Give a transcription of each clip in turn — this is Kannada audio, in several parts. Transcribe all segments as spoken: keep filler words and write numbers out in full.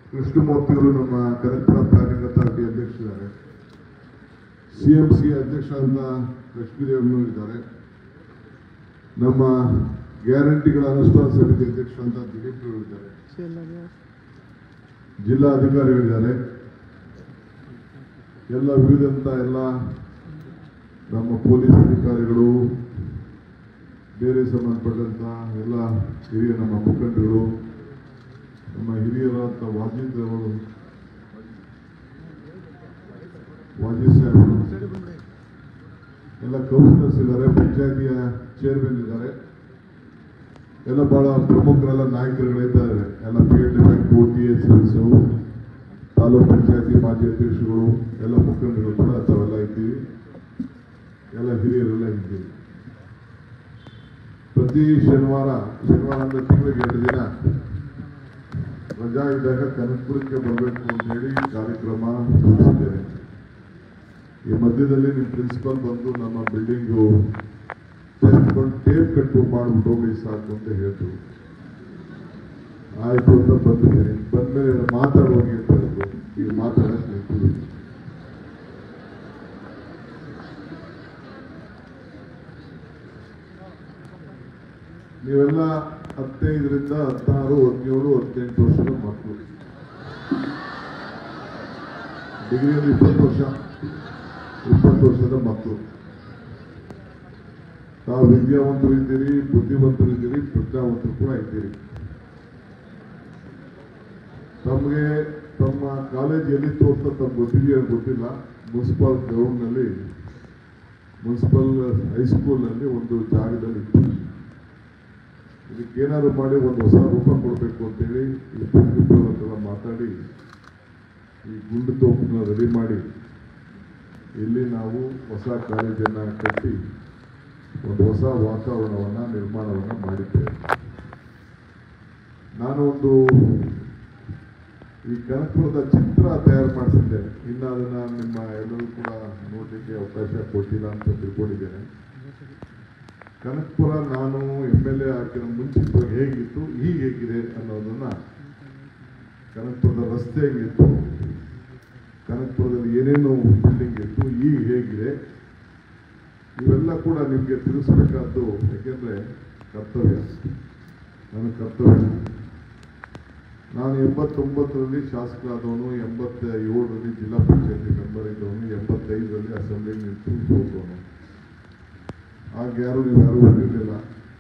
ಕೃಷ್ಣಮೂರ್ತಿ ಅವರು ನಮ್ಮ ಕನಕಪುರ ಪ್ಲಾನಿಂಗ್ ಅಥಾರಿಟಿ ಅಧ್ಯಕ್ಷರಿದ್ದಾರೆ. ಸಿ ಎಂ ಸಿ ಅಧ್ಯಕ್ಷರಾದ ಲಕ್ಷ್ಮೀದೇವನವರು ಇದ್ದಾರೆ. ನಮ್ಮ ಗ್ಯಾರಂಟಿಗಳ ಅನುಷ್ಠಾನ ಸಮಿತಿ ಅಧ್ಯಕ್ಷರಾದ ದಿಲೀಪ್ ಅವರು ಇದ್ದಾರೆ. ಜಿಲ್ಲಾ ಅಧಿಕಾರಿಗಳಿದ್ದಾರೆ. ಎಲ್ಲ ವಿವಿಧಂತ ಎಲ್ಲ ನಮ್ಮ ಪೊಲೀಸ್ ಅಧಿಕಾರಿಗಳು, ಬೇರೆ ಸಂಬಂಧಪಟ್ಟಂತ ಎಲ್ಲ ಹಿರಿಯ ನಮ್ಮ ಮುಖಂಡರು, ನಮ್ಮ ಹಿರಿಯರಾದ ವಾಜಿದ್ ಅವರು, ವಾಜಿದ್ ಸಾಹೇಬರು, ಎಲ್ಲ ಕೌನ್ಸಿಲರ್ಸ್ ಇದ್ದಾರೆ, ಪಂಚಾಯತಿಯ ಚೇರ್ಮನ್ ಇದ್ದಾರೆ, ಎಲ್ಲ ಬಹಳ ಪ್ರಮುಖರೆಲ್ಲ ನಾಯಕರುಗಳಿದ್ದಾರೆ. ಎಲ್ಲ P L D bank, T S ಎಲ್ಸು, ತಾಲೂಕು ಪಂಚಾಯತಿ ಮಾಜಿ ಅಧ್ಯಕ್ಷರುಗಳು, ಎಲ್ಲ ಮುಖಂಡರು ಕೂಡ ತಾವೆಲ್ಲ ಇದ್ದೀವಿ. ಎಲ್ಲ ಹಿರಿಯರೆಲ್ಲ ಇದ್ದೀವಿ. ಪ್ರತಿ ಶನಿವಾರ ಶನಿವಾರ ಅಂದ್ರೆ ತಿಂಗಳಿಗೆ ಎರಡು ದಿನ ರಜಾ ಇದ್ದಾಗ ಕನಕಪುರಕ್ಕೆ ಬರಬೇಕು ಅಂತ ಹೇಳಿ ಕಾರ್ಯಕ್ರಮ ರೂಪಿಸಿದ್ದೇನೆ. ಈ ಮಧ್ಯದಲ್ಲಿ ನಿಮ್ಮ ಪ್ರಿನ್ಸಿಪಲ್ ಬಂದು ನಮ್ಮ ಬಿಲ್ಡಿಂಗು ತೆಗೆದುಕೊಂಡು ಟೇಪ್ ಕಟ್ಟು ಮಾಡ್ಬಿಟ್ಟು ಹೋಗಿ ಸಾಕು ಅಂತ ಹೇಳಿದ್ರು. ಆಯ್ತು ಅಂತ ಬಂದಿದ್ದೀನಿ. ಬಂದ್ಮೇಲೆ ಮಾತಾಡೋಗಿ ಅಂತ ಹೇಳಿದ್ರು. ಈಗ ಮಾತಾಡಕ್ಕೆ ನಿಂತಿದ್ದೀನಿ. ನೀವೆಲ್ಲ ಹದಿನೈದರಿಂದ ಹದಿನಾರು ಹದಿನೇಳು ಹದಿನೆಂಟು ವರ್ಷದ ಮಕ್ಕಳು. ಡಿಗ್ರಿಯಲ್ಲಿ ಇಪ್ಪತ್ತು ವರ್ಷ ಇಪ್ಪತ್ತು ವರ್ಷದ ಮಕ್ಕಳು. ತಾವು ವಿದ್ಯಾವಂತರು ಇದ್ದೀರಿ, ಬುದ್ಧಿವಂತರು ಇದ್ದೀರಿ, ಪ್ರಜ್ಞಾವಂತರು ಕೂಡ ಇದ್ದೀರಿ. ತಮಗೆ ತಮ್ಮ ಕಾಲೇಜ್ ಎಲ್ಲಿ ತೋರ್ತಾ ತಮ್ಗೆ ಗೊತ್ತಿದೆಯೋ ಗೊತ್ತಿಲ್ಲ. ಮುನ್ಸಿಪಲ್ ಗ್ರೌಂಡ್ನಲ್ಲಿ, ಮುನ್ಸಿಪಲ್ ಹೈಸ್ಕೂಲ್ನಲ್ಲಿ ಒಂದು ಜಾಗದಲ್ಲಿ ಇತ್ತು. ಇದಕ್ಕೇನಾದ್ರು ಮಾಡಿ ಒಂದು ಹೊಸ ರೂಪ ಕೊಡಬೇಕು ಅಂತೇಳಿ ಈ ಪ್ರಿನ್ಸಿಪಲ್ ಮಾತಾಡಿ ಈ ಗುಂಡು ತೋಪನ್ನ ರೆಡಿ ಮಾಡಿ ಇಲ್ಲಿ ನಾವು ಹೊಸ ಕಾಲೇಜನ್ನು ಕಟ್ಟಿ ಒಂದು ಹೊಸ ವಾತಾವರಣವನ್ನು ನಿರ್ಮಾಣವನ್ನು ಮಾಡಿದ್ದೇವೆ. ನಾನು ಒಂದು ಈ ಕನಕಪುರದ ಚಿತ್ರ ತಯಾರು ಮಾಡಿಸಿದ್ದೇನೆ. ಇನ್ನು ಅದನ್ನು ನಿಮ್ಮ ಎಲ್ಲರೂ ಕೂಡ ನೋಡಲಿಕ್ಕೆ ಅವಕಾಶ ಕೊಟ್ಟಿಲ್ಲ ಅಂತ ತಿಳ್ಕೊಂಡಿದ್ದೇನೆ. ಕನಕಪುರ ನಾನು ಎಮ್ ಎಲ್ ಎ ಆಗಿರೋ ಮುಂಚಿತವಾಗಿ ಹೇಗಿತ್ತು, ಈಗ ಹೇಗಿದೆ ಅನ್ನೋದನ್ನ, ಕನಕಪುರದ ರಸ್ತೆ ಹೇಗಿತ್ತು, ಕನಕಪುರದಲ್ಲಿ ಏನೇನು ಬಿಲ್ಡಿಂಗ್ ಇತ್ತು, ಈಗ ಹೇಗಿದೆ, ಇವೆಲ್ಲ ಕೂಡ ನಿಮಗೆ ತಿಳಿಸಬೇಕಾದ್ದು. ಯಾಕೆಂದರೆ ಕರ್ತವ್ಯ, ನನ್ನ ಕರ್ತವ್ಯ. ನಾನು ಎಂಬತ್ತೊಂಬತ್ತರಲ್ಲಿ ಶಾಸಕರಾದವನು, ಎಂಬತ್ತ ಏಳರಲ್ಲಿ ಜಿಲ್ಲಾ ಪಂಚಾಯತಿ ಮೆಂಬರ್ ಇದ್ದವನು, ಎಂಬತ್ತೈದರಲ್ಲಿ ಅಸೆಂಬ್ಲಿ ನಿಂತು ಹೋದವನು. ಆಗ ಯಾರು ನೀವು ಯಾರು ಹೋಗಿರಲಿಲ್ಲ.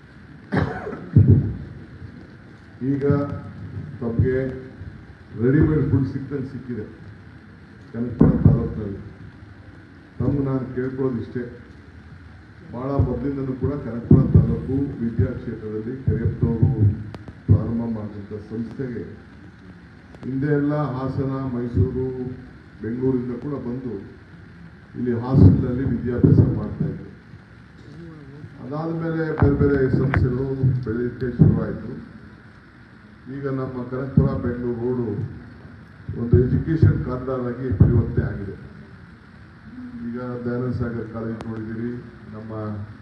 ಈಗ ತಮಗೆ ರೆಡಿಮೇಡ್ ಫುಡ್ ಸಿಕ್ಕಂಗೆ ಸಿಕ್ಕಿದೆ ಕನಕಪುರ ತಾಲೂಕಿನಲ್ಲಿ. ತಮ್ಗೆ ನಾನು ಕೇಳ್ಕೊಳ್ಳೋದು ಇಷ್ಟೇ, ಭಾಳ ಮೊದಲಿಂದನೂ ಕೂಡ ಕನಕಪುರ ತಾಲೂಕು ವಿದ್ಯಾಕ್ಷೇತ್ರದಲ್ಲಿ ಕರಿಯಪ್ಪನವರು ಪ್ರಾರಂಭ ಮಾಡಿದಂಥ ಸಂಸ್ಥೆಗೆ ಹಿಂದೆ ಎಲ್ಲ ಹಾಸನ, ಮೈಸೂರು, ಬೆಂಗಳೂರಿಂದ ಕೂಡ ಬಂದು ಇಲ್ಲಿ ಹಾಸ್ಟೆಲ್ನಲ್ಲಿ ವಿದ್ಯಾಭ್ಯಾಸ ಮಾಡ್ತಾ ಇದ್ರು. ಅದಾದ ಮೇಲೆ ಬೇರೆ ಬೇರೆ ಸಂಸ್ಥೆಗಳು ಬೆಳೆಯಲಿಕ್ಕೆ ಶುರುವಾಯಿತು. ಈಗ ನಮ್ಮ ಕನಕಪುರ ಬೆಂಗಳೂರು ರೋಡು ಒಂದು ಎಜುಕೇಷನ್ ಕಾರಿಡಾರ್ ಆಗಿ ಪರಿವರ್ತನೆ ಆಗಿದೆ. ಈಗ ದಯಾನಂದ ಸಾಗರ್ ಕಾಲೇಜ್ ನೋಡಿದ್ದೀರಿ, ನಮ್ಮ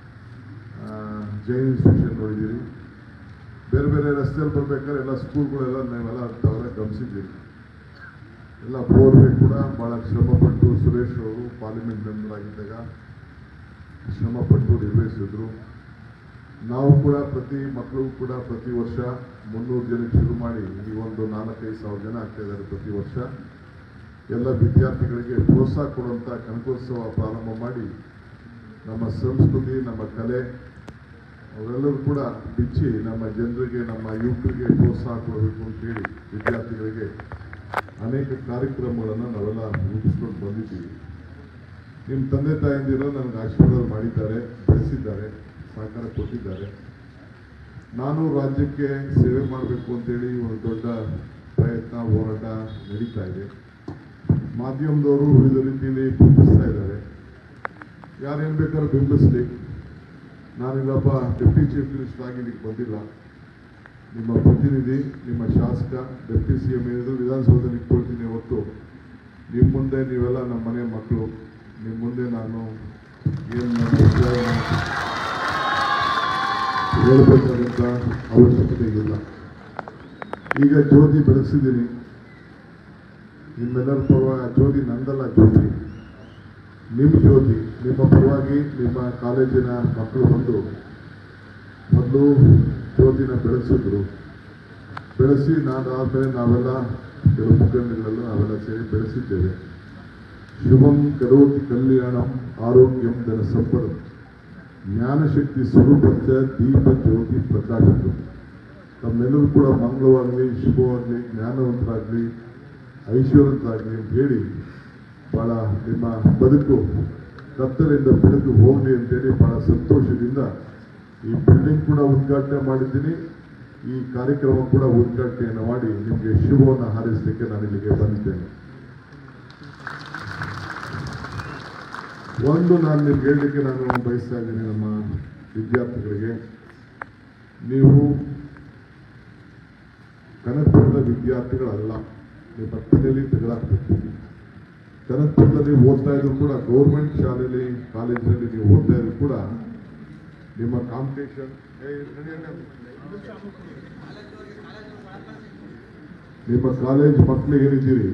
ಜೈನ್ ಇನ್ಸ್ಟಿಟ್ಯೂಷನ್ ನೋಡಿದ್ದೀರಿ, ಬೇರೆ ಬೇರೆ ರಸ್ತೆಯಲ್ಲಿ ಬರ್ಬೇಕಾದ್ರೆ ಎಲ್ಲ ಸ್ಕೂಲ್ಗಳೆಲ್ಲ ನಾವೆಲ್ಲ ತಾವೆಲ್ಲ ಗಮನಿಸಿದ್ದೀರಿ. ಎಲ್ಲ ಬೋರ್ವೆ ಕೂಡ ಭಾಳ ಶ್ರಮಪಟ್ಟು ಸುರೇಶ್ ಅವರು ಪಾರ್ಲಿಮೆಂಟ್ ಮೆಂಬರ್ ಆಗಿದ್ದಾಗ ಶ್ರಮಪಟ್ಟು ನಿರ್ವಹಿಸಿದ್ರು. ನಾವು ಕೂಡ ಪ್ರತಿ ಮಕ್ಕಳು ಕೂಡ ಪ್ರತಿ ವರ್ಷ ಮುನ್ನೂರು ಜನಕ್ಕೆ ಶುರು ಮಾಡಿ ಈ ಒಂದು ನಾಲ್ಕೈದು ಸಾವಿರ ಜನ ಆಗ್ತಾ ಇದ್ದಾರೆ ಪ್ರತಿ ವರ್ಷ. ಎಲ್ಲ ವಿದ್ಯಾರ್ಥಿಗಳಿಗೆ ಪ್ರೋತ್ಸಾಹ ಕೊಡುವಂಥ ಕನಕೋತ್ಸವ ಪ್ರಾರಂಭ ಮಾಡಿ ನಮ್ಮ ಸಂಸ್ಕೃತಿ, ನಮ್ಮ ಕಲೆ ಅವರೆಲ್ಲರೂ ಕೂಡ ಬಿಚ್ಚಿ ನಮ್ಮ ಜನರಿಗೆ, ನಮ್ಮ ಯುವಕರಿಗೆ ಪ್ರೋತ್ಸಾಹ ಕೊಡಬೇಕು ಅಂತೇಳಿ ವಿದ್ಯಾರ್ಥಿಗಳಿಗೆ ಅನೇಕ ಕಾರ್ಯಕ್ರಮಗಳನ್ನು ನಾವೆಲ್ಲ ರೂಪಿಸ್ಕೊಂಡು ಬಂದಿದ್ದೀವಿ. ನಿಮ್ಮ ತಂದೆ ತಾಯಂದಿರು ನನಗೆ ಆಶೀರ್ವಾದ ಮಾಡಿದ್ದಾರೆ, ಬೆಳೆಸಿದ್ದಾರೆ, ಸಹಕಾರ ಕೊಟ್ಟಿದ್ದಾರೆ. ನಾನು ರಾಜ್ಯಕ್ಕೆ ಸೇವೆ ಮಾಡಬೇಕು ಅಂತೇಳಿ ಒಂದು ದೊಡ್ಡ ಪ್ರಯತ್ನ, ಹೋರಾಟ ನಡೀತಾ ಇದೆ. ಮಾಧ್ಯಮದವರು ವಿವಿಧ ರೀತಿಯಲ್ಲಿ ಬಿಂಬಿಸ್ತಾ ಇದ್ದಾರೆ. ಯಾರೇನು ಬೇಕಾದ್ರೂ ಬಿಂಬಿಸ್ಲಿ. ನಾನಿಲ್ಲಪ್ಪ ಡೆಪ್ಟಿ ಚೀಫ್ ಮಿನಿಸ್ಟರ್ ಆಗಿ ಇಲ್ಲಿಗೆ ಬಂದಿಲ್ಲ. ನಿಮ್ಮ ಪ್ರತಿನಿಧಿ, ನಿಮ್ಮ ಶಾಸಕ, ಡೆಪ್ಟಿ ಸಿ ಎಂ ಏನಿದ್ರು ವಿಧಾನಸೌಧದಲ್ಲಿ ಇಟ್ಕೊಳ್ತೀನಿ. ಹೊತ್ತು ನಿಮ್ಮ ಮುಂದೆ ನೀವೆಲ್ಲ ನಮ್ಮ ಮನೆ ಮಕ್ಕಳು. ನಿಮ್ಮ ಮುಂದೆ ನಾನು ಏನು ಹೇಳಬೇಕಾದಂಥ ಅವಶ್ಯಕತೆ ಇಲ್ಲ. ಈಗ ಜ್ಯೋತಿ ಬೆಳೆಸಿದ್ದೀನಿ. ನಿಮ್ಮೆಲ್ಲರ ಪರವಾಗಿ ಜ್ಯೋತಿ ನಂದಲ್ಲ, ಜ್ಯೋತಿ ನಿಮ್ಮ ಜ್ಯೋತಿ, ನಿಮ್ಮ ಪರವಾಗಿ ನಿಮ್ಮ ಕಾಲೇಜಿನ ಮಕ್ಕಳು ಬಂದು ಮೊದಲು ಜ್ಯೋತಿನ ಬೆಳೆಸಿದ್ರು. ಬೆಳೆಸಿ ನಾದಾದ್ಮೇಲೆ ನಾವೆಲ್ಲ ಕೆಲವು ಮುಖಂಡಗಳೆಲ್ಲ ನಾವೆಲ್ಲ ಸೇರಿ ಬೆಳೆಸಿದ್ದೇವೆ. ಶುಭಂ ಕರೋತಿ ಕಲ್ಯಾಣಂ ಆರೋಗ್ಯಂ ಧನ ಸಂಪದ ಜ್ಞಾನಶಕ್ತಿ ಸ್ವರೂಪದ ದೀಪ ಜ್ಯೋತಿ ಪ್ರಕಾಶಿತು. ತಮ್ಮೆಲ್ಲರೂ ಕೂಡ ಮಂಗಳವಾಗಲಿ, ಶುಭವಾಗಲಿ, ಜ್ಞಾನವಂತರಾಗಲಿ, ಐಶ್ವರ್ಯವಂತರಾಗಲಿ ಅಂತ ಹೇಳಿ ಭಾಳ ನಿಮ್ಮ ಬದುಕು ಕತ್ತಲೆಯಿಂದ ಬೆಳಕು ಹೋಗಲಿ ಅಂತೇಳಿ ಭಾಳ ಸಂತೋಷದಿಂದ ಈ ಬಿಲ್ಡಿಂಗ್ ಕೂಡ ಉದ್ಘಾಟನೆ ಮಾಡಿದ್ದೀನಿ. ಈ ಕಾರ್ಯಕ್ರಮ ಕೂಡ ಉದ್ಘಾಟನೆಯನ್ನು ಮಾಡಿ ನಿಮಗೆ ಶುಭವನ್ನು ಹಾರೈಸಲಿಕ್ಕೆ ನಾನು ಇಲ್ಲಿಗೆ ಬಂದಿದ್ದೇನೆ. ಒಂದು ನಾನು ನಿಮ್ಗೆ ಹೇಳಲಿಕ್ಕೆ ನಾನು ಬಯಸ್ತಾ ಇದ್ದೀನಿ, ನಮ್ಮ ವಿದ್ಯಾರ್ಥಿಗಳಿಗೆ, ನೀವು ಕನಕಪುರದ ವಿದ್ಯಾರ್ಥಿಗಳಲ್ಲ, ನಿಮ್ಮ ತಲೆಯಲ್ಲಿ ತೆಗೆದಾಕ್ಬೇಕು. ಕನಕಪುರದಲ್ಲಿ ಓದ್ತಾ ಇದ್ರು ಕೂಡ, ಗೌರ್ಮೆಂಟ್ ಶಾಲೆಯಲ್ಲಿ ಕಾಲೇಜಿನಲ್ಲಿ ನೀವು ಓದ್ತಾ ಇದ್ರು ಕೂಡ ನಿಮ್ಮ ಕಾಂಪಿಟೇಷನ್, ನಿಮ್ಮ ಕಾಲೇಜ್ ಮಕ್ಕಳು ಏನಿದ್ದೀರಿ,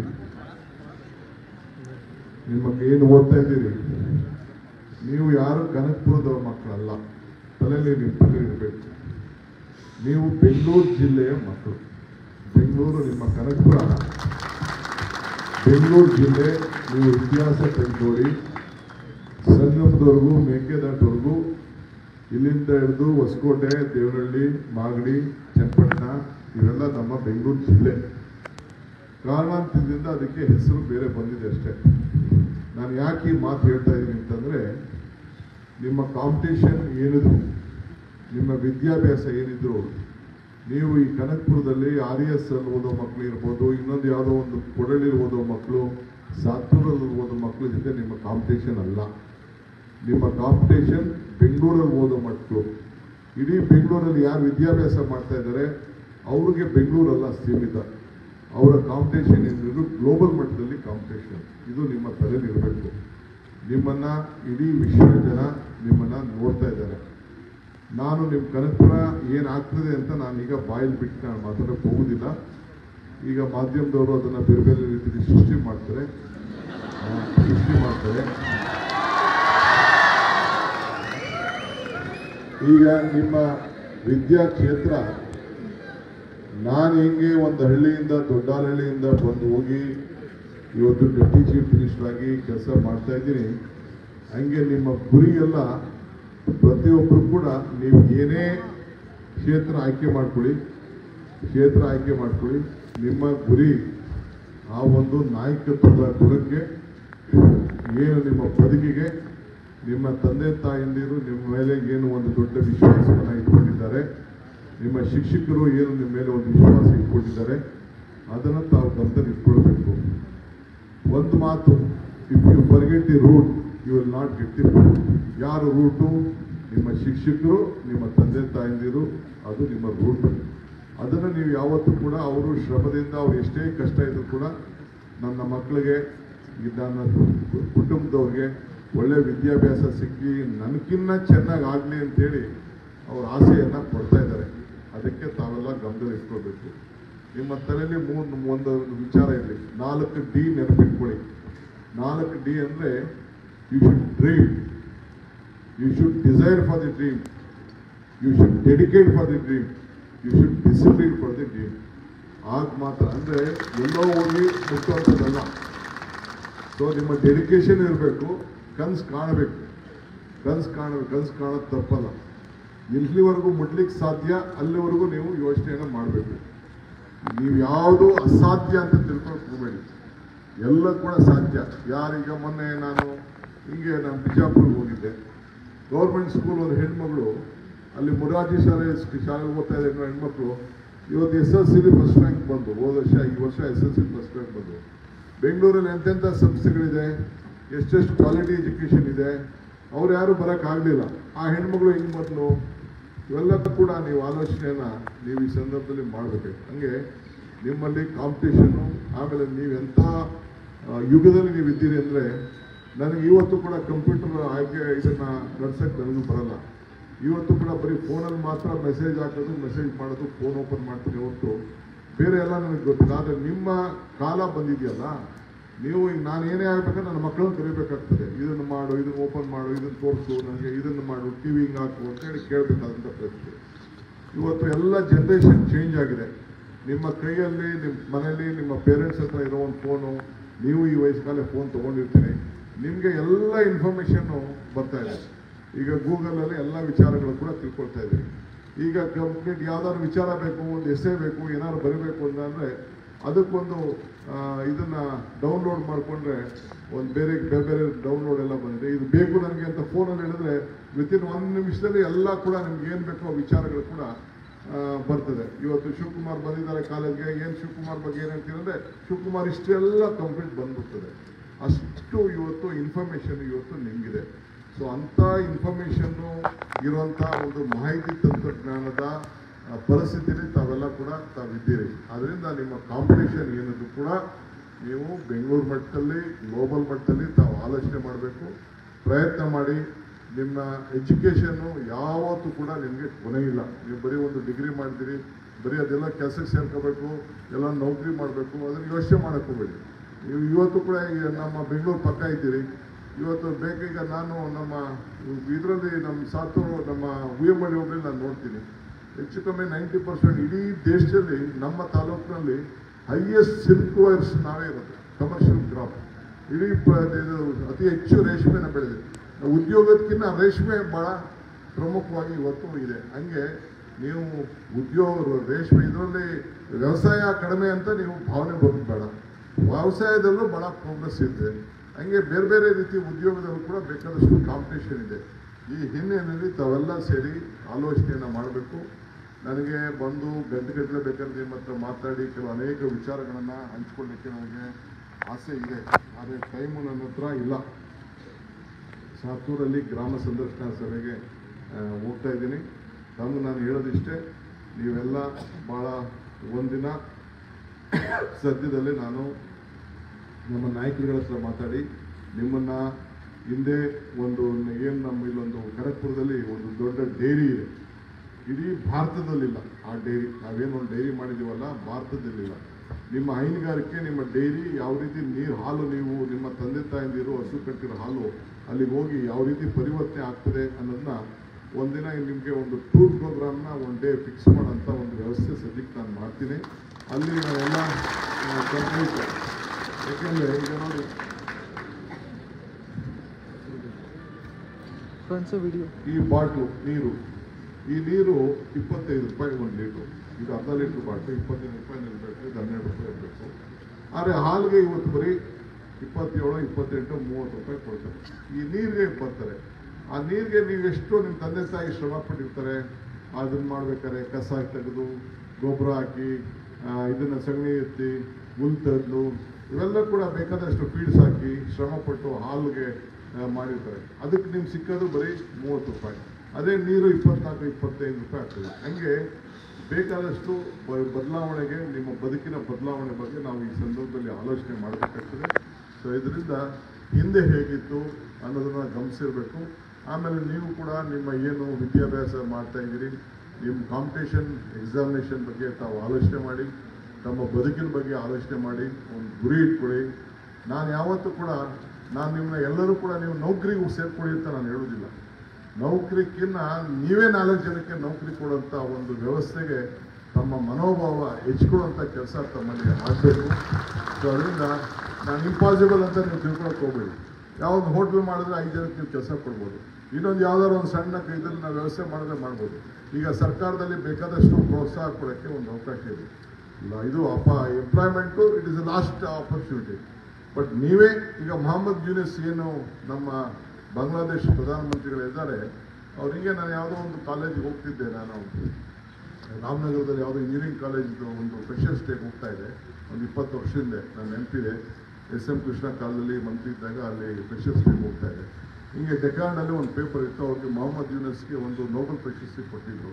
ನಿಮ್ಮ ಏನು ಓದ್ತಾ ಇದ್ದೀರಿ, ನೀವು ಯಾರು ಕನಕಪುರದ ಮಕ್ಕಳಲ್ಲ. ತಲೆಯಲ್ಲಿ ನಿಮ್ಮ ತಲೆ ಇರಬೇಕು. ನೀವು ಬೆಂಗಳೂರು ಜಿಲ್ಲೆಯ ಮಕ್ಕಳು. ಬೆಂಗಳೂರು ನಿಮ್ಮ ಕನಕಪುರ, ಬೆಂಗಳೂರು ಜಿಲ್ಲೆ. ನೀವು ಇತಿಹಾಸ ತೆಗೆದುಕೊಳ್ಳಿ, ಸಂಗಮದವರೆಗೂ, ಮೇಕೆದಾಟವರೆಗೂ, ಇಲ್ಲಿಂದ ಹಿಡಿದು ಹೊಸಕೋಟೆ, ದೇವನಹಳ್ಳಿ, ಮಾಗಡಿ, ಚನ್ನಪಟ್ಟಣ, ಇವೆಲ್ಲ ನಮ್ಮ ಬೆಂಗಳೂರು ಜಿಲ್ಲೆ. ಕಾರಣಾಂತರದಿಂದ ಅದಕ್ಕೆ ಹೆಸರು ಬೇರೆ ಬಂದಿದೆ ಅಷ್ಟೇ. ನಾನು ಯಾಕೆ ಈ ಮಾತು ಹೇಳ್ತಾ ಇದ್ದೀನಿ ಅಂತಂದರೆ, ನಿಮ್ಮ ಕಾಂಪಿಟೇಷನ್ ಏನಿದ್ರು, ನಿಮ್ಮ ವಿದ್ಯಾಭ್ಯಾಸ ಏನಿದ್ರು, ನೀವು ಈ ಕನಕಪುರದಲ್ಲಿ ಆರ್ ಎಸ್ ಅಲ್ಲಿ ಓದೋ ಮಕ್ಕಳು ಇರ್ಬೋದು, ಇನ್ನೊಂದು ಯಾವುದೋ ಒಂದು ಕೊಡಲಿ ಓದೋ ಮಕ್ಕಳು, ಸಾತ್ತೂರಲ್ಲಿ ಓದೋ ಮಕ್ಕಳ ಜೊತೆ ನಿಮ್ಮ ಕಾಂಪಿಟೇಷನ್ ಅಲ್ಲ. ನಿಮ್ಮ ಕಾಂಪಿಟೇಷನ್ ಬೆಂಗಳೂರಲ್ಲಿ ಓದೋ ಮಕ್ಕಳು. ಇಡೀ ಬೆಂಗಳೂರಲ್ಲಿ ಯಾರು ವಿದ್ಯಾಭ್ಯಾಸ ಮಾಡ್ತಾ ಇದ್ದಾರೆ ಅವ್ರಿಗೆ ಬೆಂಗಳೂರಲ್ಲ ಸೀಮಿತ. ಅವರ ಕಾಂಪಿಟೇಷನ್ ಏನಿದ್ರು ಗ್ಲೋಬಲ್ ಮಟ್ಟದಲ್ಲಿ ಕಾಂಪಿಟೇಷನ್. ಇದು ನಿಮ್ಮ ತಲೆಯಲ್ಲಿ ಇರಬೇಕು. ನಿಮ್ಮನ್ನು ಇಡೀ ವಿಶ್ವದ ಜನ ನಿಮ್ಮನ್ನು ನೋಡ್ತಾ ಇದ್ದಾರೆ. ನಾನು ನಿಮ್ಮ ಕನಕಪುರ ಏನಾಗ್ತದೆ ಅಂತ ನಾನೀಗ ಬಾಯಲ್ಲಿ ಬಿಟ್ಟು ನಾನು ಮಾತಾಡೋಕ್ಕೆ ಹೋಗೋದಿಲ್ಲ. ಈಗ ಮಾಧ್ಯಮದವರು ಅದನ್ನು ಬೇರೆ ಬೇರೆ ರೀತಿಯಲ್ಲಿ ಸೃಷ್ಟಿ ಮಾಡ್ತಾರೆ ಸೃಷ್ಟಿ ಮಾಡ್ತಾರೆ ಈಗ ನಿಮ್ಮ ವಿದ್ಯಾಕ್ಷೇತ್ರ, ನಾನು ಹೆಂಗೆ ಒಂದು ಹಳ್ಳಿಯಿಂದ, ದೊಡ್ಡಹಳ್ಳಿಯಿಂದ ಬಂದು ಹೋಗಿ ಇವತ್ತು ಡೆಪ್ಟಿ ಚೀಫ್ ಮಿನಿಸ್ಟರ್ ಆಗಿ ಕೆಲಸ ಮಾಡ್ತಾ ಇದ್ದೀನಿ, ಹಂಗೆ ನಿಮ್ಮ ಗುರಿಯೆಲ್ಲ ಪ್ರತಿಯೊಬ್ಬರು ಕೂಡ ನೀವು ಏನೇ ಕ್ಷೇತ್ರ ಆಯ್ಕೆ ಮಾಡ್ಕೊಳ್ಳಿ, ಕ್ಷೇತ್ರ ಆಯ್ಕೆ ಮಾಡ್ಕೊಳ್ಳಿ, ನಿಮ್ಮ ಗುರಿ ಆ ಒಂದು ನಾಯಕತ್ವದ ಗುಣಕ್ಕೆ, ಏನು ನಿಮ್ಮ ಬದುಕಿಗೆ ನಿಮ್ಮ ತಂದೆ ತಾಯಂದಿರು ನಿಮ್ಮ ಮೇಲೆ ಏನು ಒಂದು ದೊಡ್ಡ ವಿಶ್ವಾಸವನ್ನು ಇಟ್ಕೊಂಡಿದ್ದಾರೆ, ನಿಮ್ಮ ಶಿಕ್ಷಕರು ಏನು ನಿಮ್ಮ ಮೇಲೆ ಒಂದು ವಿಶ್ವಾಸ ಇಟ್ಕೊಂಡಿದ್ದಾರೆ, ಅದನ್ನು ತಾವು ಗಮನದಲ್ಲಿ ಇಟ್ಕೊಳ್ಬೇಕು. ಒಂದು ಮಾತು, if you forget the root you will not get the root. ಯಾರು ರೂಟು? ನಿಮ್ಮ ಶಿಕ್ಷಕರು, ನಿಮ್ಮ ತಂದೆ ತಾಯಂದಿರು, ಅದು ನಿಮ್ಮ ರೂಟ್. ಅದನ್ನು ನೀವು ಯಾವತ್ತೂ ಕೂಡ ಅವರು ಶ್ರಮದಿಂದ, ಅವ್ರು ಎಷ್ಟೇ ಕಷ್ಟ ಇದ್ರೂ ಕೂಡ ನನ್ನ ಮಕ್ಕಳಿಗೆ, ನನ್ನ ಕುಟುಂಬದವ್ರಿಗೆ ಒಳ್ಳೆ ವಿದ್ಯಾಭ್ಯಾಸ ಸಿಕ್ಕಿ ನನಗಿನ್ನ ಚೆನ್ನಾಗಿ ಆಗಲಿ ಅಂತೇಳಿ ಅವ್ರ ಆಸೆಯನ್ನು ಪಡ್ತಾ ಇದ್ದಾರೆ. ಅದಕ್ಕೆ ತಾವೆಲ್ಲ ಗಮನದಲ್ಲಿ ಇಟ್ಕೊಳ್ಬೇಕು. ನಿಮ್ಮ ತಲೆಯಲ್ಲಿ ಮೂರು ಒಂದು ವಿಚಾರ ಇರಲಿ. ನಾಲ್ಕು ಡಿ ನೆನಪಿಟ್ಕೊಳ್ಳಿ. ನಾಲ್ಕು ಡಿ ಅಂದರೆ you should dream, you should desire for the dream, you should dedicate for the dream, you should discipline for the dream. ಆಗ ಮಾತ್ರ, ಅಂದರೆ ಎಲ್ಲೋ ಹೋಗಿ ಮುಟ್ಟುವಂಥದ್ದಲ್ಲ. ಸೊ ನಿಮ್ಮ ಡೆಡಿಕೇಶನ್ ಇರಬೇಕು, ಕನಸು ಕಾಣಬೇಕು, ಕನಸು ಕಾಣಬೇಕು. ಕನಸು ಕಾಣೋದು ತಪ್ಪಲ್ಲ. ಎಲ್ಲಿವರೆಗೂ ಮುಟ್ಲಿಕ್ಕೆ ಸಾಧ್ಯ ಅಲ್ಲಿವರೆಗೂ ನೀವು ಯೋಚನೆಯನ್ನು ಮಾಡಬೇಕು. ನೀವು ಯಾವುದು ಅಸಾಧ್ಯ ಅಂತ ತಿಳ್ಕೊಳಕ್ಕೆ ಹೋಗಬೇಡಿ, ಎಲ್ಲ ಕೂಡ ಸಾಧ್ಯ. ಯಾರೀಗ ಮೊನ್ನೆ ನಾನು ಹಿಂಗೆ ನಾನು ಬಿಜಾಪುರ್ಗೆ ಹೋಗಿದ್ದೆ. ಗೌರ್ಮೆಂಟ್ ಸ್ಕೂಲ್ ಒಂದು ಹೆಣ್ಮಗಳು, ಅಲ್ಲಿ ಮುರಾರ್ಜಿ ಶಾಲೆ ಶಾಲೆಗೆ ಓದ್ತಾ ಇದ್ದ ಹೆಣ್ಮಕ್ಳು ಇವತ್ತು ಎಸ್ ಎಲ್ ಸಿಲಿ ಫಸ್ಟ್ ರ್ಯಾಂಕ್ ಬಂದು, ಹೋದ ವರ್ಷ ಈ ವರ್ಷ S L C first rank ಬಂದು. ಬೆಂಗಳೂರಲ್ಲಿ ಎಂತೆಂಥ ಸಂಸ್ಥೆಗಳಿದೆ, ಎಷ್ಟೆಷ್ಟು ಕ್ವಾಲಿಟಿ ಎಜುಕೇಷನ್ ಇದೆ, ಅವ್ರು ಯಾರು ಬರೋಕ್ಕಾಗಲಿಲ್ಲ. ಆ ಹೆಣ್ಮಗಳು ಹೆಂಗೆ ಮೊದಲು, ಇವೆಲ್ಲದೂ ಕೂಡ ನೀವು ಆಲೋಚನೆಯನ್ನು ನೀವು ಈ ಸಂದರ್ಭದಲ್ಲಿ ಮಾಡಬೇಕು. ಹಂಗೆ ನಿಮ್ಮಲ್ಲಿ ಕಾಂಪಿಟೇಷನ್ನು, ಆಮೇಲೆ ನೀವೆಂಥ ಯುಗದಲ್ಲಿ ನೀವು ಇದ್ದೀರಿ ಅಂದರೆ, ನನಗೆ ಇವತ್ತು ಕೂಡ ಕಂಪ್ಯೂಟರ್ ಆಯ್ಕೆ ಇದನ್ನು ನಡ್ಸೋಕ್ಕೆ ನನಗೂ ಬರಲ್ಲ. ಇವತ್ತು ಕೂಡ ಬರೀ ಫೋನಲ್ಲಿ ಮಾತ್ರ ಮೆಸೇಜ್ ಹಾಕೋದು, ಮೆಸೇಜ್ ಮಾಡೋದು, ಫೋನ್ ಓಪನ್ ಮಾಡ್ತೀನಿ ಹೊರತು ಬೇರೆ ಎಲ್ಲ ನನಗೆ ಗೊತ್ತಿಲ್ಲ. ಆದರೆ ನಿಮ್ಮ ಕಾಲ ಬಂದಿದೆಯಲ್ಲ, ನೀವು ಈಗ ನಾನು ಏನೇ ಆಗಬೇಕಾದ್ರೆ ನನ್ನ ಮಕ್ಕಳನ್ನು ಕರಿಬೇಕಾಗ್ತದೆ. ಇದನ್ನು ಮಾಡು, ಇದನ್ನು ಓಪನ್ ಮಾಡು, ಇದನ್ನು ತೋರಿಸು, ನನಗೆ ಇದನ್ನು ಮಾಡು, ಟಿ ವಿ ಹಿಂಗೆ ಹಾಕು ಅಂತೇಳಿ ಕೇಳಬೇಕಾದಂಥ ಪರಿಸ್ಥಿತಿ. ಇವತ್ತು ಎಲ್ಲ ಜನ್ರೇಷನ್ ಚೇಂಜ್ ಆಗಿದೆ. ನಿಮ್ಮ ಕೈಯಲ್ಲಿ, ನಿಮ್ಮ ಮನೆಯಲ್ಲಿ ನಿಮ್ಮ ಪೇರೆಂಟ್ಸ್ ಹತ್ರ ಇರೋ ಒಂದು ಫೋನು, ನೀವು ಈ ವಯಸ್ಸಿನಲ್ಲೇ ಫೋನ್ ತೊಗೊಂಡಿರ್ತೀರಿ, ನಿಮಗೆ ಎಲ್ಲ ಇನ್ಫಾರ್ಮೇಷನ್ನು ಬರ್ತಾ ಇದೆ. ಈಗ ಗೂಗಲಲ್ಲಿ ಎಲ್ಲ ವಿಚಾರಗಳು ಕೂಡ ತಿಳ್ಕೊಳ್ತಾ ಇದ್ದೀರಿ. ಈಗ ಕಂಪ್ಲೀಟ್ ಯಾವ್ದಾದ್ರು ವಿಚಾರ ಬೇಕು, ಒಂದು ಎಸ್ಸೆ ಬೇಕು, ಏನಾದ್ರು ಬರೀಬೇಕು ಅಂತಂದರೆ ಅದಕ್ಕೊಂದು ಇದನ್ನು ಡೌನ್ಲೋಡ್ ಮಾಡಿಕೊಂಡ್ರೆ ಒಂದು ಬೇರೆ ಬೇರೆ ಬೇರೆ ಡೌನ್ಲೋಡ್ ಎಲ್ಲ ಬಂದಿದೆ. ಇದು ಬೇಕು ನನಗೆ ಅಂತ ಫೋನಲ್ಲಿ ಹೇಳಿದ್ರೆ ವಿತಿನ್ ಒಂದು ನಿಮಿಷದಲ್ಲಿ ಎಲ್ಲ ಕೂಡ ನಿಮ್ಗೆ ಏನು ಬೇಕೋ ವಿಚಾರಗಳು ಕೂಡ ಬರ್ತದೆ. ಇವತ್ತು ಶಿವಕುಮಾರ್ ಬಂದಿದ್ದಾರೆ ಕಾಲೇಜ್ಗೆ, ಏನು ಶಿವಕುಮಾರ್ ಬಗ್ಗೆ ಏನು ಹೇಳ್ತೀರಂದರೆ ಶಿವಕುಮಾರ್ ಇಷ್ಟೆಲ್ಲ ಕಂಪ್ಲೀಟ್ ಬಂದ್ಬಿಡ್ತದೆ. ಅಷ್ಟು ಇವತ್ತು ಇನ್ಫಾರ್ಮೇಷನ್ ಇವತ್ತು ನಿಮಗಿದೆ. ಸೊ ಅಂಥ ಇನ್ಫಾರ್ಮೇಷನ್ನು ಇರುವಂಥ ಒಂದು ಮಾಹಿತಿ ತಂತ್ರಜ್ಞಾನದ ಪರಿಸ್ಥಿತಿಯಲ್ಲಿ ತಾವೆಲ್ಲ ಕೂಡ ತಾವಿದ್ದೀರಿ. ಅದರಿಂದ ನಿಮ್ಮ ಕಾಂಪಿಟೇಷನ್ ಏನಿದ್ರು ಕೂಡ ನೀವು ಬೆಂಗಳೂರು ಮಟ್ಟದಲ್ಲಿ, ಗ್ಲೋಬಲ್ ಮಟ್ಟದಲ್ಲಿ ತಾವು ಆಲೋಚನೆ ಮಾಡಬೇಕು, ಪ್ರಯತ್ನ ಮಾಡಿ. ನಿಮ್ಮ ಎಜುಕೇಷನ್ನು ಯಾವತ್ತೂ ಕೂಡ ನಿಮಗೆ ಕೊನೆ ಇಲ್ಲ. ನೀವು ಬರೀ ಒಂದು ಡಿಗ್ರಿ ಮಾಡಿದಿರಿ, ಬರೀ ಅದೆಲ್ಲ ಕೆಲಸಕ್ಕೆ ಸೇರ್ಕೋಬೇಕು, ಎಲ್ಲ ನೌಕರಿ ಮಾಡಬೇಕು, ಅದನ್ನು ಯೋಚನೆ ಮಾಡೋಕ್ಕೆ ಹೋಗಬೇಡಿ. ನೀವು ಇವತ್ತು ಕೂಡ ಈಗ ನಮ್ಮ ಬೆಂಗಳೂರು ಪಕ್ಕ ಇದ್ದೀರಿ. ಇವತ್ತು ಬೇಕೀಗ ನಾನು ನಮ್ಮ ಇದರಲ್ಲಿ ನಮ್ಮ ಸಾತೂರು ನಮ್ಮ ಹುಯಮಡಿ ಹೋಗಿ ನಾನು ನೋಡ್ತೀನಿ, ಹೆಚ್ಚು ಕಮ್ಮಿ ನೈಂಟಿ ಪರ್ಸೆಂಟ್ ಇಡೀ ದೇಶದಲ್ಲಿ ನಮ್ಮ ತಾಲೂಕಿನಲ್ಲಿ ಹೈಯೆಸ್ಟ್ ಸಿಲ್ಕ್ ವೈರ್ಸ್ ನಾವೇ ಇರೋದು. ಕಮರ್ಷಿಯಲ್ ಕ್ರಾಪ್ ಇಡೀ ಇದು ಅತಿ ಹೆಚ್ಚು ರೇಷ್ಮೆನ ಬೆಳೆದಿದೆ. ಉದ್ಯೋಗಕ್ಕಿಂತ ರೇಷ್ಮೆ ಭಾಳ ಪ್ರಮುಖವಾಗಿ ಇವತ್ತು ಇದೆ. ಹಂಗೆ ನೀವು ಉದ್ಯೋಗ ರೇಷ್ಮೆ ಇದರಲ್ಲಿ ವ್ಯವಸಾಯ ಕಡಿಮೆ ಅಂತ ನೀವು ಭಾವನೆ ಬರೋದು ಬೇಡ. ವ್ಯವಸಾಯದಲ್ಲೂ ಭಾಳ ಪ್ರೋಗ್ರೆಸ್ ಇದೆ. ಹಂಗೆ ಬೇರೆ ಬೇರೆ ರೀತಿ ಉದ್ಯೋಗದಲ್ಲೂ ಕೂಡ ಬೇಕಾದಷ್ಟು ಕಾಂಪಿಟೇಷನ್ ಇದೆ. ಈ ಹಿನ್ನೆಲೆಯಲ್ಲಿ ತಾವೆಲ್ಲ ಸೇರಿ ಆಲೋಚನೆಯನ್ನು ಮಾಡಬೇಕು. ನನಗೆ ಬಂದು ಗಂಟೆ ಗಟ್ಟಲೆ ಬೇಕಾದ್ರೆ ನಿಮ್ಮ ಹತ್ರ ಮಾತಾಡಿ ಕೆಲವು ಅನೇಕ ವಿಚಾರಗಳನ್ನು ಹಂಚ್ಕೊಳ್ಳಿಕ್ಕೆ ನನಗೆ ಆಸೆ ಇದೆ. ಆದರೆ ಟೈಮು ನನ್ನ ಹತ್ರ ಇಲ್ಲ. ಸಾತೂರಲ್ಲಿ ಗ್ರಾಮ ಸಂದರ್ಶನ ಸಭೆಗೆ ಹೋಗ್ತಾ ಇದ್ದೀನಿ. ತಮಗೆ ನಾನು ಹೇಳೋದಿಷ್ಟೇ, ನೀವೆಲ್ಲ ಭಾಳ ಒಂದಿನ ಸದ್ಯದಲ್ಲೇ ನಾನು ನಮ್ಮ ನಾಯಕರುಗಳ ಹತ್ರ ಮಾತಾಡಿ ನಿಮ್ಮನ್ನು ಹಿಂದೆ ಒಂದು ಏನು ನಮ್ಮ ಇಲ್ಲೊಂದು ಖರಗ್ಪುರದಲ್ಲಿ ಒಂದು ದೊಡ್ಡ ಡೈರಿ ಇದೆ, ಇಡೀ ಭಾರತದಲ್ಲಿಲ್ಲ ಆ ಡೈರಿ. ನಾವೇನು ಒಂದು ಡೈರಿ ಮಾಡಿದ್ದೀವಲ್ಲ, ಭಾರತದಲ್ಲಿಲ್ಲ. ನಿಮ್ಮ ಹೈನುಗಾರಿಕೆ, ನಿಮ್ಮ ಡೈರಿ ಯಾವ ರೀತಿ ನೀರು ಹಾಲು ನೀವು ನಿಮ್ಮ ತಂದೆ ತಾಯಿಂದಿರು ಹಸು ಕಟ್ಟಿರೋ ಹಾಲು ಅಲ್ಲಿಗೆ ಹೋಗಿ ಯಾವ ರೀತಿ ಪರಿವರ್ತನೆ ಆಗ್ತದೆ ಅನ್ನೋದನ್ನ ಒಂದಿನ ನಿಮಗೆ ಒಂದು ಟೂರ್ ಪ್ರೋಗ್ರಾಮ್ನ ಒನ್ ಡೇ ಫಿಕ್ಸ್ ಮಾಡೋಂಥ ಒಂದು ವ್ಯವಸ್ಥೆ ಸದ್ಯಕ್ಕೆ ನಾನು ಮಾಡ್ತೀನಿ. ಅಲ್ಲಿ ನಾವೆಲ್ಲ ಕಂಪ್ಲೀಟ್, ಯಾಕೆಂದರೆ ಈಗ ನೋಡಿ ಈ ಬಾಟ್ಲು ನೀರು, ಈ ನೀರು ಇಪ್ಪತ್ತೈದು ರೂಪಾಯಿ ಒಂದು ಲೀಟ್ರು. ಇದು ಅರ್ಧ ಲೀಟ್ರ್ ಬಾಟ್ಲು ಇಪ್ಪತ್ತೈದು ರೂಪಾಯಿ ಇರಬೇಕು, ಇದು ಹನ್ನೆರಡು ರೂಪಾಯಿ ಇರಬೇಕು. ಆದರೆ ಹಾಲಿಗೆ ಇವತ್ತು ಬರೀ ಇಪ್ಪತ್ತೇಳು ಇಪ್ಪತ್ತೆಂಟು ಮೂವತ್ತು ರೂಪಾಯಿ ಕೊಡ್ತಾರೆ. ಈ ನೀರಿಗೆ ಬರ್ತಾರೆ. ಆ ನೀರಿಗೆ ನೀವು ಎಷ್ಟು ನಿಮ್ಮ ತಂದೆ ತಾಯಿ ಶ್ರಮ ಪಟ್ಟಿರ್ತಾರೆ, ಅದನ್ನು ಮಾಡ್ಬೇಕಾದ್ರೆ ಕಸ ತೆಗೆದು ಗೊಬ್ಬರ ಹಾಕಿ ಇದನ್ನು ಸಗಣಿ ಎತ್ತಿ ಹುಲ್ ತೆಗೆದು ಇವೆಲ್ಲ ಕೂಡ ಬೇಕಾದಷ್ಟು ಫೀಡ್ಸ್ ಹಾಕಿ ಶ್ರಮಪಟ್ಟು ಹಾಲಿಗೆ ಮಾಡಿರ್ತಾರೆ. ಅದಕ್ಕೆ ನಿಮ್ಗೆ ಸಿಕ್ಕೋದು ಬರೀ ಮೂವತ್ತು ರೂಪಾಯಿ. ಅದೇ ನೀರು ಇಪ್ಪತ್ನಾಲ್ಕು ಇಪ್ಪತ್ತೈದು ರೂಪಾಯಿ ಆಗ್ತದೆ. ಹಂಗೆ ಬೇಕಾದಷ್ಟು ಬದಲಾವಣೆಗೆ, ನಿಮ್ಮ ಬದುಕಿನ ಬದಲಾವಣೆ ಬಗ್ಗೆ ನಾವು ಈ ಸಂದರ್ಭದಲ್ಲಿ ಆಲೋಚನೆ ಮಾಡಬೇಕಾಗ್ತದೆ. ಸೊ ಇದರಿಂದ ಹಿಂದೆ ಹೇಗಿತ್ತು ಅನ್ನೋದನ್ನು ಗಮನಿಸಿರಬೇಕು. ಆಮೇಲೆ ನೀವು ಕೂಡ ನಿಮ್ಮ ಏನು ವಿದ್ಯಾಭ್ಯಾಸ ಮಾಡ್ತಾ ಇದ್ದೀರಿ, ನಿಮ್ಮ ಕಾಂಪಿಟೇಷನ್ ಎಕ್ಸಾಮಿನೇಷನ್ ಬಗ್ಗೆ ತಾವು ಆಲೋಚನೆ ಮಾಡಿ, ತಮ್ಮ ಬದುಕಿನ ಬಗ್ಗೆ ಆಲೋಚನೆ ಮಾಡಿ ಒಂದು ಗುರಿ ಇಟ್ಕೊಳ್ಳಿ. ನಾನು ಯಾವತ್ತೂ ಕೂಡ ನಾನು ನಿಮ್ಮನ್ನ ಎಲ್ಲರೂ ಕೂಡ ನೀವು ನೌಕರಿಗೆ ಸೇರ್ಕೊಳ್ಳಿ ಅಂತ ನಾನು ಹೇಳೋದಿಲ್ಲ. ನೌಕರಿಗಿನ್ನ ನೀವೇ ನಾಲ್ಕು ಜನಕ್ಕೆ ನೌಕರಿ ಕೊಡುವಂಥ ಒಂದು ವ್ಯವಸ್ಥೆಗೆ ತಮ್ಮ ಮನೋಭಾವ ಹೆಚ್ಚಿಕೊಳ್ಳುವಂಥ ಕೆಲಸ ತಮ್ಮಲ್ಲಿ ಆಗಬೇಕು. ಸೊ ಅದರಿಂದ ನಾನು ಇಂಪಾಸಿಬಲ್ ಅಂತ ನೀವು ತಿಳ್ಕೊಳಕ್ಕೆ ಹೋಗ್ಬೇಡಿ. ಯಾವ್ದು ಹೋಟ್ಲ್ ಮಾಡಿದ್ರೆ ಐದು ಜನಕ್ಕೆ ನೀವು ಕೆಲಸ ಕೊಡ್ಬೋದು. ಇನ್ನೊಂದು ಯಾವ್ದಾದ್ರು ಒಂದು ಸಣ್ಣ ಇದನ್ನು ನಾವು ವ್ಯವಸ್ಥೆ ಮಾಡಿದ್ರೆ ಮಾಡ್ಬೋದು. ಈಗ ಸರ್ಕಾರದಲ್ಲಿ ಬೇಕಾದಷ್ಟು ಪ್ರೋತ್ಸಾಹ ಕೊಡೋಕ್ಕೆ ಒಂದು ಅವಕಾಶ ಇದೆ. ಇಲ್ಲ ಇದು ಅಪ್ಪ employment it is the last opportunity. But ನೀವೇ ಈಗ ಮೊಹಮ್ಮದ್ ಯೂನಿಸ್ ಏನು ನಮ್ಮ ಬಾಂಗ್ಲಾದೇಶ ಪ್ರಧಾನಮಂತ್ರಿಗಳಿದ್ದಾರೆ, ಅವರಿಗೆ ನಾನು ಯಾವುದೋ ಒಂದು ಕಾಲೇಜಿಗೆ ಹೋಗ್ತಿದ್ದೆ. ನಾನು ರಾಮನಗರದಲ್ಲಿ ಯಾವುದೋ ಇಂಜಿನಿಯರಿಂಗ್ ಕಾಲೇಜಿದು ಒಂದು ಫ್ರೆಷರ್ಸ್ ಡೇಗೆ ಹೋಗ್ತಾ ಇದೆ. ಒಂದು ಇಪ್ಪತ್ತು ವರ್ಷದಿಂದ ನಾನು ನೆನಪಿದೆ. ಎಸ್ ಎಂ ಕೃಷ್ಣ ಕಾಲದಲ್ಲಿ ಮಂತ್ರಿ ಇದ್ದಾಗ ಅಲ್ಲಿ ಫ್ರೆಷರ್ಸ್ ಡೇಗೆ ಹೋಗ್ತಾ ಇದೆ. ಹಿಂಗೆ ಡೆಕಾರ್ಡ್ನಲ್ಲಿ ಒಂದು ಪೇಪರ್ ಇತ್ತು, ಅವ್ರಿಗೆ ಮೊಹಮ್ಮದ್ ಯೂನಿಸ್ಗೆ ಒಂದು ನೋಬೆಲ್ ಪ್ರಶಸ್ತಿ ಕೊಟ್ಟಿದ್ರು.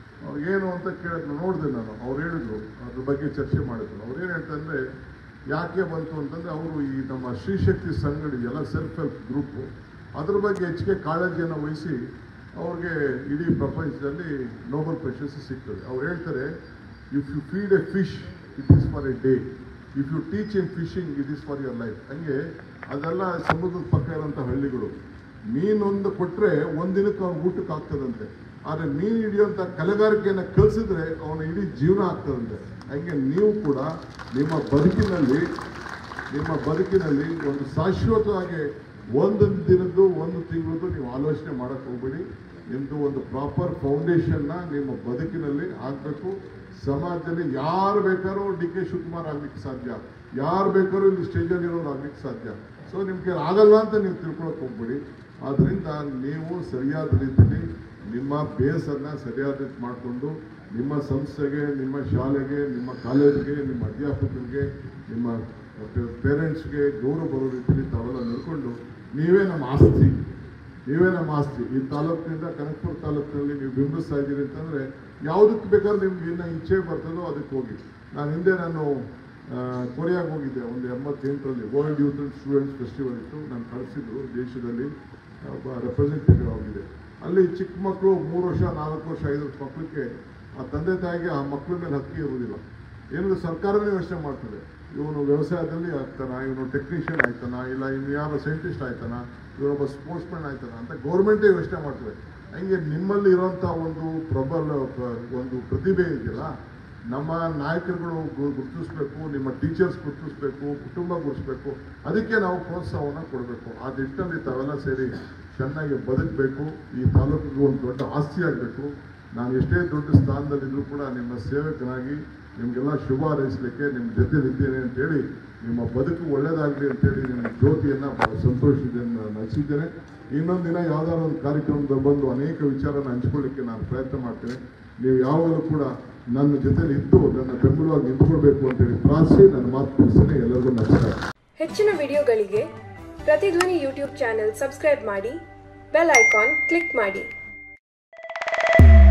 ಏನು ಅಂತ ಕೇಳಿದ್ರು, ನೋಡಿದೆ ನಾನು. ಅವ್ರು ಹೇಳಿದ್ರು, ಅದ್ರ ಬಗ್ಗೆ ಚರ್ಚೆ ಮಾಡಿದ್ರು. ಅವ್ರು ಏನು ಹೇಳ್ತಾರೆ, ಯಾಕೆ ಬಂತು ಅಂತಂದರೆ ಅವರು ಈ ನಮ್ಮ ಶ್ರೀಶಕ್ತಿ ಸಂಘಟನೆ ಸೆಲ್ಫ್ ಹೆಲ್ಪ್ ಗ್ರೂಪು ಅದ್ರ ಬಗ್ಗೆ ಹೆಚ್ಚಿಗೆ ಕಾಳಜಿಯನ್ನು ವಹಿಸಿ ಅವ್ರಿಗೆ ಇಡೀ ಪ್ರಪಂಚದಲ್ಲಿ ನೋಬೆಲ್ ಪ್ರಶಸ್ತಿ ಸಿಗ್ತದೆ. ಅವ್ರು ಹೇಳ್ತಾರೆ, if you feed a fish it is for a day. If you teach in fishing it is for your life. ಹಂಗೆ ಅದೆಲ್ಲ ಸಮುದ್ರದ ಪಕ್ಕ ಇರೋಂಥ ಹಳ್ಳಿಗಳು. ಮೀನೊಂದು ಕೊಟ್ಟರೆ ಒಂದಿನಕ್ಕೆ ಅವ್ನು ಊಟಕ್ಕೆ ಆಗ್ತದಂತೆ. ಆದರೆ ಮೀನು ಹಿಡಿಯುವಂಥ ಕಲೆಗಾರಿಕೆಯನ್ನು ಕಲಿಸಿದ್ರೆ ಅವನ ಇಡೀ ಜೀವನ ಆಗ್ತದಂತೆ. ಹಂಗೆ ನೀವು ಕೂಡ ನಿಮ್ಮ ಬದುಕಿನಲ್ಲಿ ನಿಮ್ಮ ಬದುಕಿನಲ್ಲಿ ಒಂದು ಶಾಶ್ವತವಾಗಿ ಒಂದೊಂದು ದಿನದ್ದು ಒಂದು ತಿಂಗಳದ್ದು ನೀವು ಆಲೋಚನೆ ಮಾಡೋಕ್ಕೆ ಹೋಗ್ಬೇಡಿ. ನಿಮ್ಮದು ಒಂದು ಪ್ರಾಪರ್ ಫೌಂಡೇಶನ್ನ ನಿಮ್ಮ ಬದುಕಿನಲ್ಲಿ ಆಗಬೇಕು. ಸಮಾಜದಲ್ಲಿ ಯಾರು ಬೇಕಾದ್ರೂ ಡಿ ಕೆ ಶಿವಕುಮಾರ್ ಆಗ್ಲಿಕ್ಕೆ ಸಾಧ್ಯ, ಯಾರು ಬೇಕಾದ್ರೂ ಇಲ್ಲಿ ಸ್ಟೇಜಲ್ಲಿ ಇರೋರು ಆಗ್ಲಿಕ್ಕೆ ಸಾಧ್ಯ. ಸೊ ನಿಮಗೆ ಆಗಲ್ಲ ಅಂತ ನೀವು ತಿಳ್ಕೊಳಕ್ಕೆ ಹೋಗ್ಬೇಡಿ. ಆದ್ದರಿಂದ ನೀವು ಸರಿಯಾದ ರೀತಿಯಲ್ಲಿ ನಿಮ್ಮ ಬೇಸನ್ನು ಸರಿಯಾದ ರೀತಿ ಮಾಡಿಕೊಂಡು ನಿಮ್ಮ ಸಂಸ್ಥೆಗೆ, ನಿಮ್ಮ ಶಾಲೆಗೆ, ನಿಮ್ಮ ಕಾಲೇಜಿಗೆ, ನಿಮ್ಮ ಅಧ್ಯಾಪಕರಿಗೆ, ನಿಮ್ಮ ಪೇರೆಂಟ್ಸ್ಗೆ ಗೌರವ ಬರೋ ರೀತಿಯಲ್ಲಿ ತಾವೆಲ್ಲ ನಡ್ಕೊಂಡು ನೀವೇ ನಮ್ಮ ಆಸ್ತಿ, ನೀವೇ ನಮ್ಮ ಆಸ್ತಿ. ಈ ತಾಲೂಕಿನಿಂದ ಕನಕಪುರ ತಾಲೂಕಿನಲ್ಲಿ ನೀವು ಬಿಂಬಿಸ್ತಾ ಇದ್ದೀರಿ ಅಂತಂದರೆ ಯಾವುದಕ್ಕೆ ಬೇಕಾದ್ರೂ ನಿಮ್ಗೆ ಇನ್ನೂ ಇಚ್ಛೆ ಬರ್ತದೋ ಅದಕ್ಕೆ ಹೋಗಿ. ನಾನು ಹಿಂದೆ ನಾನು ಕೊರಿಯಾಗೆ ಹೋಗಿದ್ದೆ ಒಂದು ಎಂಬತ್ತೆಂಟರಲ್ಲಿ. World youth and students festival ಇತ್ತು. ನಾನು ಕಳಿಸಿದ್ರು ದೇಶದಲ್ಲಿ ಒಬ್ಬ ರೆಪ್ರೆಸೆಂಟೇಟಿವ್ ಆಗಿದೆ. ಅಲ್ಲಿ ಚಿಕ್ಕ ಮಕ್ಕಳು ಮೂರು ವರ್ಷ ನಾಲ್ಕು ವರ್ಷ ಐದು ವರ್ಷ ಮಕ್ಕಳಿಗೆ ಆ ತಂದೆ ತಾಯಿಗೆ ಆ ಮಕ್ಕಳ ಮೇಲೆ ಹಕ್ಕಿ ಇರುವುದಿಲ್ಲ. ಏನು ಸರ್ಕಾರನೇ ಯೋಚನೆ ಮಾಡ್ತದೆ, ಇವನು ವ್ಯವಸಾಯದಲ್ಲಿ ಆಗ್ತಾನ, ಇವನು ಟೆಕ್ನಿಷಿಯನ್ ಆಯ್ತಾನ, ಇಲ್ಲ ಇನ್ನು ಯಾರೋ ಸೈಂಟಿಸ್ಟ್ ಆಯ್ತಾನ, ಇವನೊಬ್ಬ ಸ್ಪೋರ್ಟ್ಸ್ ಮ್ಯಾನ್ ಆಯ್ತಾನ ಅಂತ ಗೌರ್ಮೆಂಟೇ ಯೋಚನೆ ಮಾಡ್ತದೆ. ಹಂಗೆ ನಿಮ್ಮಲ್ಲಿ ಇರೋಂಥ ಒಂದು ಪ್ರಬಲ ಒಂದು ಪ್ರತಿಭೆ ಇದೆಯಲ್ಲ, ನಮ್ಮ ನಾಯಕರುಗಳು ಗುರುತಿಸ್ಬೇಕು, ನಿಮ್ಮ ಟೀಚರ್ಸ್ ಗುರುತಿಸ್ಬೇಕು, ಕುಟುಂಬ ಗುರುತಿಸ್ಬೇಕು. ಅದಕ್ಕೆ ನಾವು ಪ್ರೋತ್ಸಾಹವನ್ನು ಕೊಡಬೇಕು. ಆ ನಿಟ್ಟಿನಲ್ಲಿ ತಾವೆಲ್ಲ ಸೇರಿ ಚೆನ್ನಾಗಿ ಬದುಕಬೇಕು. ಈ ತಾಲೂಕಿಗೆ ಒಂದು ದೊಡ್ಡ ಆಸ್ತಿ ಆಗಬೇಕು. ನಾನು ಎಷ್ಟೇ ದೊಡ್ಡ ಸ್ಥಾನದಲ್ಲಿದ್ದರೂ ಕೂಡ ನಿಮ್ಮ ಸೇವಕನಾಗಿ ನಿಮಗೆಲ್ಲ ಶುಭ ಹಾರೈಸಲಿಕ್ಕೆ ನಿಮ್ಮ ಜೊತೆ ಇದ್ದೇನೆ ಅಂತೇಳಿ, ನಿಮ್ಮ ಬದುಕು ಒಳ್ಳೆಯದಾಗಲಿ ಅಂತೇಳಿ ನಿಮ್ಮ ಜ್ಯೋತಿಯನ್ನು ಭಾಳ ಸಂತೋಷದಿಂದ ನಡೆಸಿದ್ದೇನೆ. ಇನ್ನೊಂದು ದಿನ ಯಾವುದಾದ್ರು ಒಂದು ಕಾರ್ಯಕ್ರಮದಲ್ಲಿ ಬಂದು ಅನೇಕ ವಿಚಾರನ ಹಂಚ್ಕೊಳ್ಳಿಕ್ಕೆ ನಾನು ಪ್ರಯತ್ನ ಮಾಡ್ತೇನೆ. ನೀವು ಯಾವಾಗಲೂ ಕೂಡ ನನ್ನ ಜೊತೆಲಿ ಇದ್ದು ನನ್ನ ಬೆಂಬಲವಾಗಿ ನಿಂತ್ಕೊಳ್ಬೇಕು ಅಂತೇಳಿ ಪ್ರಾರ್ಥಿಸಿ ನನ್ನ ಮಾತು ಮುಗಿಸ್ತೇನೆ. ಎಲ್ಲರಿಗೂ ನಮಸ್ಕಾರ. ಹೆಚ್ಚಿನ ವಿಡಿಯೋಗಳಿಗೆ ಪ್ರತಿಧ್ವನಿ ಯೂಟ್ಯೂಬ್ ಚಾನೆಲ್ ಸಬ್ಸ್ಕ್ರೈಬ್ ಮಾಡಿ, ಬೆಲ್ ಐಕಾನ್ ಕ್ಲಿಕ್ ಮಾಡಿ.